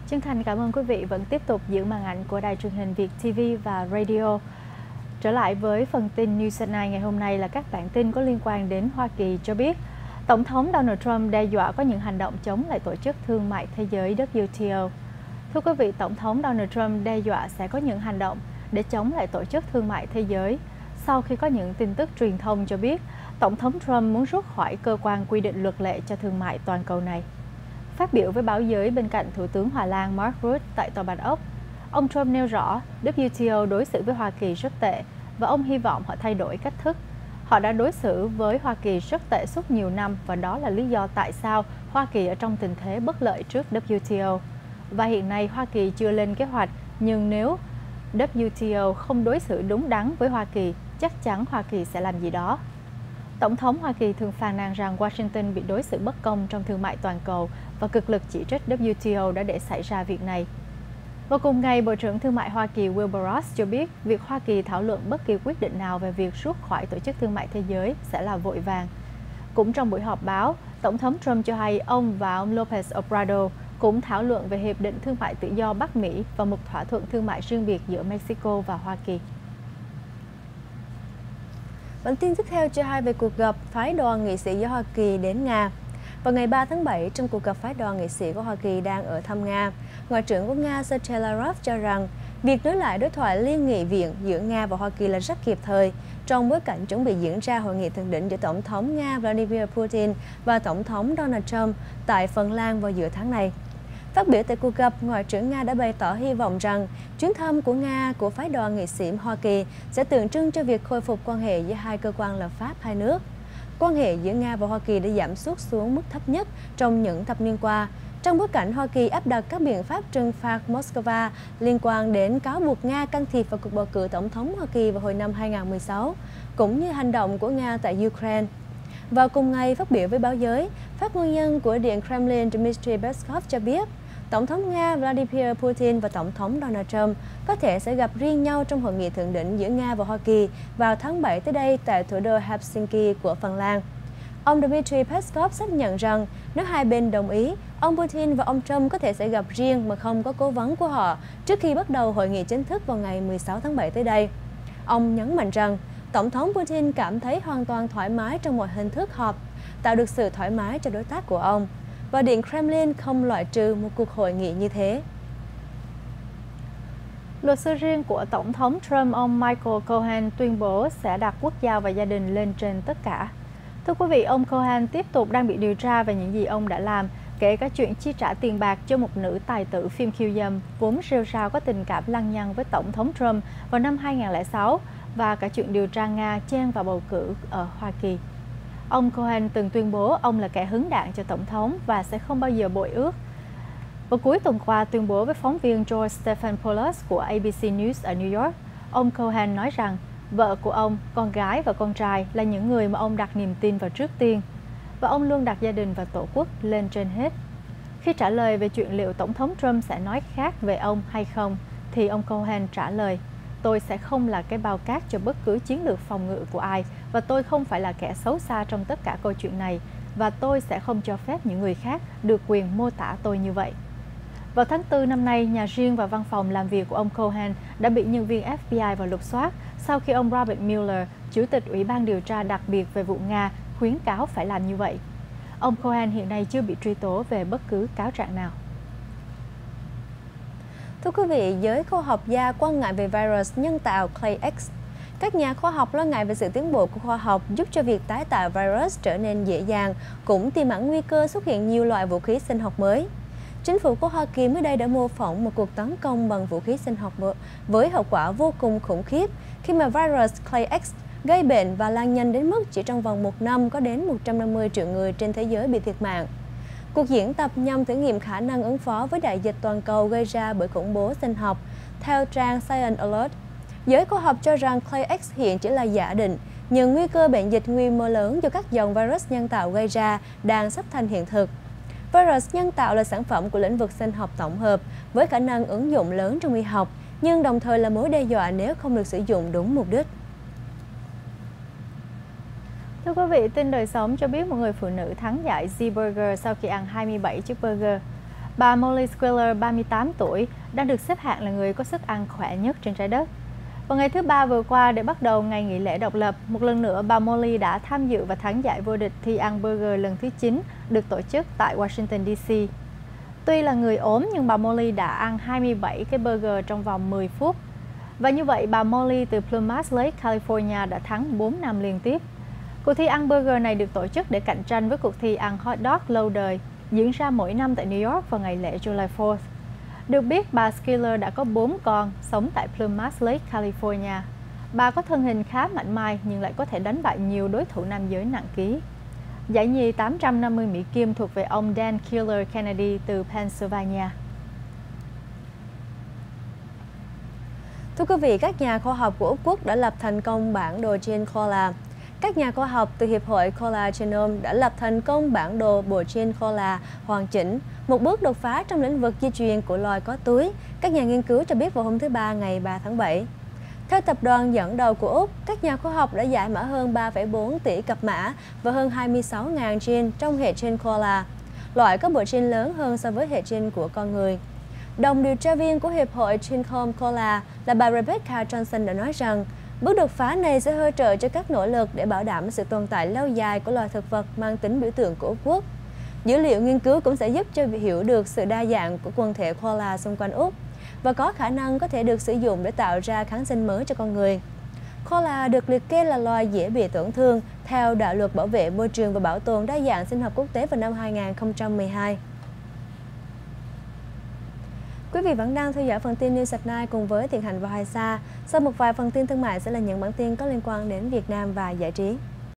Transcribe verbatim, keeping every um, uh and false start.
Chân thành cảm ơn quý vị vẫn tiếp tục giữ màn ảnh của Đài truyền hình Việt ti vi và Radio. Trở lại với phần tin News at Night ngày hôm nay là các bản tin có liên quan đến Hoa Kỳ cho biết Tổng thống Donald Trump đe dọa có những hành động chống lại Tổ chức Thương mại Thế giới W T O. Thưa quý vị, Tổng thống Donald Trump đe dọa sẽ có những hành động để chống lại Tổ chức Thương mại Thế giới sau khi có những tin tức truyền thông cho biết Tổng thống Trump muốn rút khỏi cơ quan quy định luật lệ cho thương mại toàn cầu này. Phát biểu với báo giới bên cạnh Thủ tướng Hà Lan Mark Rutte tại Tòa Bạch Ốc, ông Trump nêu rõ W T O đối xử với Hoa Kỳ rất tệ và ông hy vọng họ thay đổi cách thức. Họ đã đối xử với Hoa Kỳ rất tệ suốt nhiều năm và đó là lý do tại sao Hoa Kỳ ở trong tình thế bất lợi trước W T O. Và hiện nay Hoa Kỳ chưa lên kế hoạch, nhưng nếu W T O không đối xử đúng đắn với Hoa Kỳ, chắc chắn Hoa Kỳ sẽ làm gì đó. Tổng thống Hoa Kỳ thường phàn nàn rằng Washington bị đối xử bất công trong thương mại toàn cầu và cực lực chỉ trích W T O đã để xảy ra việc này. Vào cùng ngày, Bộ trưởng Thương mại Hoa Kỳ Wilbur Ross cho biết việc Hoa Kỳ thảo luận bất kỳ quyết định nào về việc rút khỏi Tổ chức Thương mại Thế giới sẽ là vội vàng. Cũng trong buổi họp báo, Tổng thống Trump cho hay ông và ông López Obrador cũng thảo luận về Hiệp định Thương mại Tự do Bắc Mỹ và một thỏa thuận thương mại riêng biệt giữa Mexico và Hoa Kỳ. Bản tin tiếp theo cho hay về cuộc gặp phái đoàn nghị sĩ của Hoa Kỳ đến Nga. Vào ngày ba tháng bảy, trong cuộc gặp phái đoàn nghị sĩ của Hoa Kỳ đang ở thăm Nga, Ngoại trưởng của Nga Sergei Lavrov cho rằng việc nối lại đối thoại liên nghị viện giữa Nga và Hoa Kỳ là rất kịp thời trong bối cảnh chuẩn bị diễn ra hội nghị thượng đỉnh giữa Tổng thống Nga Vladimir Putin và Tổng thống Donald Trump tại Phần Lan vào giữa tháng này. Phát biểu tại cuộc gặp, Ngoại trưởng Nga đã bày tỏ hy vọng rằng chuyến thăm của Nga của phái đoàn nghị sĩ Hoa Kỳ sẽ tượng trưng cho việc khôi phục quan hệ giữa hai cơ quan lập pháp hai nước. Quan hệ giữa Nga và Hoa Kỳ đã giảm sút xuống mức thấp nhất trong những thập niên qua, trong bối cảnh Hoa Kỳ áp đặt các biện pháp trừng phạt Moscow liên quan đến cáo buộc Nga can thiệp vào cuộc bầu cử tổng thống Hoa Kỳ vào hồi năm hai nghìn không trăm mười sáu, cũng như hành động của Nga tại Ukraine. Vào cùng ngày, phát biểu với báo giới, phát ngôn nhân của Điện Kremlin Dmitry Peskov cho biết, Tổng thống Nga Vladimir Putin và Tổng thống Donald Trump có thể sẽ gặp riêng nhau trong hội nghị thượng đỉnh giữa Nga và Hoa Kỳ vào tháng bảy tới đây tại thủ đô Helsinki của Phần Lan. Ông Dmitry Peskov xác nhận rằng nếu hai bên đồng ý, ông Putin và ông Trump có thể sẽ gặp riêng mà không có cố vấn của họ trước khi bắt đầu hội nghị chính thức vào ngày mười sáu tháng bảy tới đây. Ông nhấn mạnh rằng Tổng thống Putin cảm thấy hoàn toàn thoải mái trong mọi hình thức họp, tạo được sự thoải mái cho đối tác của ông. Và Điện Kremlin không loại trừ một cuộc hội nghị như thế. Luật sư riêng của Tổng thống Trump, ông Michael Cohen, tuyên bố sẽ đặt quốc gia và gia đình lên trên tất cả. Thưa quý vị, ông Cohen tiếp tục đang bị điều tra về những gì ông đã làm, kể cả chuyện chi trả tiền bạc cho một nữ tài tử phim khiêu dâm vốn rêu rao có tình cảm lăng nhăng với Tổng thống Trump vào năm hai nghìn không trăm lẻ sáu và cả chuyện điều tra Nga chen vào bầu cử ở Hoa Kỳ. Ông Cohen từng tuyên bố ông là kẻ hứng đạn cho Tổng thống và sẽ không bao giờ bội ước. Vào cuối tuần qua, tuyên bố với phóng viên George Stephanopoulos của A B C News ở New York, ông Cohen nói rằng vợ của ông, con gái và con trai là những người mà ông đặt niềm tin vào trước tiên, và ông luôn đặt gia đình và tổ quốc lên trên hết. Khi trả lời về chuyện liệu Tổng thống Trump sẽ nói khác về ông hay không, thì ông Cohen trả lời, tôi sẽ không là cái bao cát cho bất cứ chiến lược phòng ngự của ai, và tôi không phải là kẻ xấu xa trong tất cả câu chuyện này, và tôi sẽ không cho phép những người khác được quyền mô tả tôi như vậy. Vào tháng tư năm nay, nhà riêng và văn phòng làm việc của ông Cohen đã bị nhân viên F B I vào lục soát sau khi ông Robert Mueller, Chủ tịch Ủy ban điều tra đặc biệt về vụ Nga, khuyến cáo phải làm như vậy. Ông Cohen hiện nay chưa bị truy tố về bất cứ cáo trạng nào. Thưa quý vị, giới khoa học gia quan ngại về virus nhân tạo Clay X. Các nhà khoa học lo ngại về sự tiến bộ của khoa học giúp cho việc tái tạo virus trở nên dễ dàng, cũng tiềm ẩn nguy cơ xuất hiện nhiều loại vũ khí sinh học mới. Chính phủ của Hoa Kỳ mới đây đã mô phỏng một cuộc tấn công bằng vũ khí sinh học với hậu quả vô cùng khủng khiếp khi mà virus Clay X gây bệnh và lan nhanh đến mức chỉ trong vòng một năm có đến một trăm năm mươi triệu người trên thế giới bị thiệt mạng. Cuộc diễn tập nhằm thử nghiệm khả năng ứng phó với đại dịch toàn cầu gây ra bởi khủng bố sinh học. Theo trang Science Alert, giới khoa học cho rằng Clay X hiện chỉ là giả định, nhưng nguy cơ bệnh dịch quy mô lớn do các dòng virus nhân tạo gây ra đang sắp thành hiện thực. Virus nhân tạo là sản phẩm của lĩnh vực sinh học tổng hợp với khả năng ứng dụng lớn trong y học, nhưng đồng thời là mối đe dọa nếu không được sử dụng đúng mục đích. Thưa quý vị, tin đời sống cho biết một người phụ nữ thắng giải Z Burger sau khi ăn hai mươi bảy chiếc burger. Bà Molly Squiller, ba mươi tám tuổi, đang được xếp hạng là người có sức ăn khỏe nhất trên trái đất. Vào ngày thứ Ba vừa qua, để bắt đầu ngày nghỉ lễ độc lập, một lần nữa bà Molly đã tham dự và thắng giải vô địch thi ăn burger lần thứ chín được tổ chức tại Washington, D C. Tuy là người ốm nhưng bà Molly đã ăn hai mươi bảy cái burger trong vòng mười phút. Và như vậy, bà Molly từ Plumas Lake, California đã thắng bốn năm liên tiếp. Cuộc thi ăn burger này được tổ chức để cạnh tranh với cuộc thi ăn hot dog lâu đời diễn ra mỗi năm tại New York vào ngày lễ July fourth. Được biết, bà Squiller đã có bốn con sống tại Plumas Lake, California. Bà có thân hình khá mảnh mai nhưng lại có thể đánh bại nhiều đối thủ nam giới nặng ký. Giải nhì tám trăm năm mươi Mỹ Kim thuộc về ông Dan Killer Kennedy từ Pennsylvania. Thưa quý vị, các nhà khoa học của Úc Quốc đã lập thành công bản đồ gen koala. Các nhà khoa học từ Hiệp hội Koala Genome đã lập thành công bản đồ bộ gen koala hoàn chỉnh, một bước đột phá trong lĩnh vực di truyền của loài có túi, các nhà nghiên cứu cho biết vào hôm thứ Ba ngày ba tháng bảy. Theo tập đoàn dẫn đầu của Úc, các nhà khoa học đã giải mã hơn ba phẩy bốn tỷ cặp mã và hơn hai mươi sáu nghìn gen trong hệ gen koala, loại có bộ gen lớn hơn so với hệ gen của con người. Đồng điều tra viên của Hiệp hội Genome Koala là bà Rebecca Johnson đã nói rằng, bước đột phá này sẽ hỗ trợ cho các nỗ lực để bảo đảm sự tồn tại lâu dài của loài thực vật mang tính biểu tượng của Úc Quốc. Dữ liệu nghiên cứu cũng sẽ giúp cho hiểu được sự đa dạng của quần thể koala xung quanh Úc và có khả năng có thể được sử dụng để tạo ra kháng sinh mới cho con người. Koala được liệt kê là loài dễ bị tổn thương theo đạo luật bảo vệ môi trường và bảo tồn đa dạng sinh học quốc tế vào năm hai nghìn không trăm mười hai. Quý vị vẫn đang theo dõi phần tin News at Night cùng với Thiện Hạnh và Hoài Sa. Sau một vài phần tin thương mại sẽ là những bản tin có liên quan đến Việt Nam và giải trí.